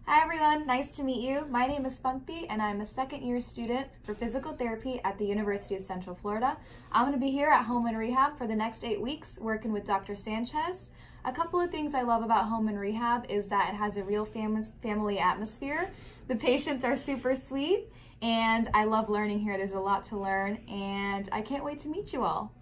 Hi everyone, nice to meet you. My name is Pankti and I'm a second-year student for physical therapy at the University of Central Florida. I'm going to be here at Hohman Rehab for the next 8 weeks working with Dr. Sanchez. A couple of things I love about Hohman Rehab is that it has a real family atmosphere. The patients are super sweet and I love learning here. There's a lot to learn and I can't wait to meet you all.